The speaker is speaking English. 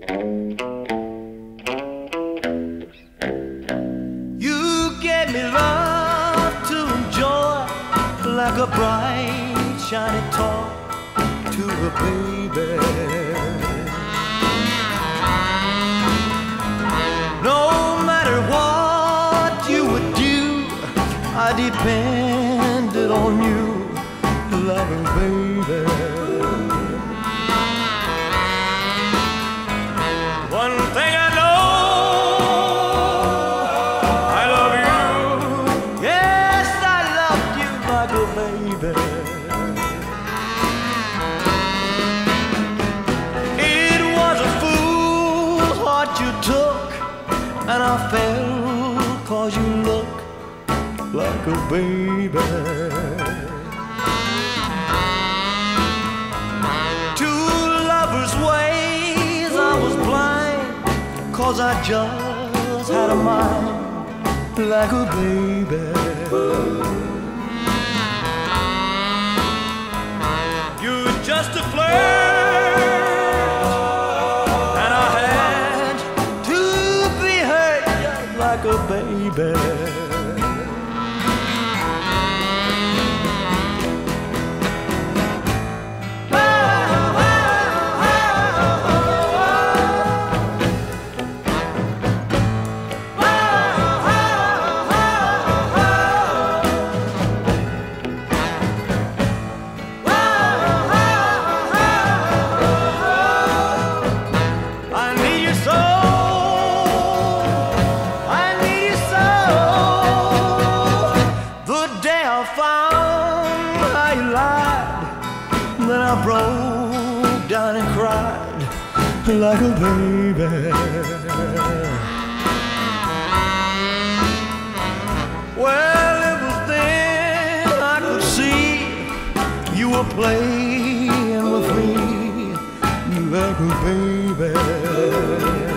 You gave me love to enjoy, like a bright, shiny toy to a baby. No matter what you would do, I depended on you, loving baby. One thing I know, I love you. Yes, I loved you like a baby. It was a fool's heart you took, and I fell 'cause you look like a baby. Two lovers' ways I was blind, 'cause I just had a mind like a baby. You're just a flirt, and I had to be hurt just like a baby. Broke down and cried like a baby. Well, it was then I could see you were playing with me like a baby.